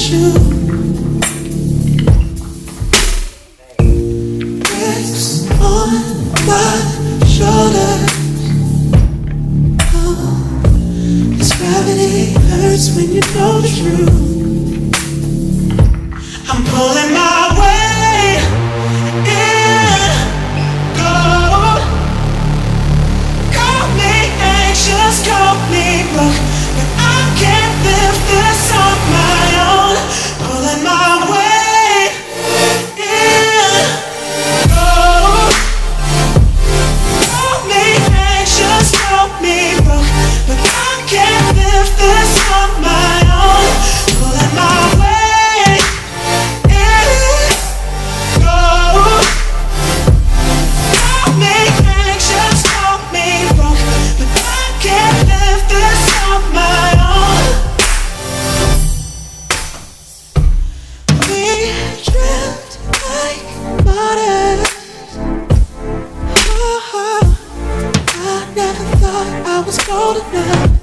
you. Bricks on my shoulders. Oh, this gravity hurts when you know the truth. I'm pulling my weight in gold. Call me anxious, call me broke, but I can't live this on my own. Pulling my weight in gold. Call me anxious, call me broke, but I can't live this on my own. Pulling my weight in gold. Call me anxious, call me broke, but I can't live this on my own. We drift like waters. Oh, I never thought I was cold enough.